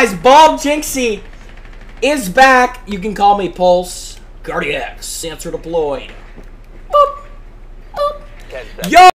guys, Bald Jinxie is back. You can call me Pulse. Guardiax, sensor deployed. Boop. Boop. Yo!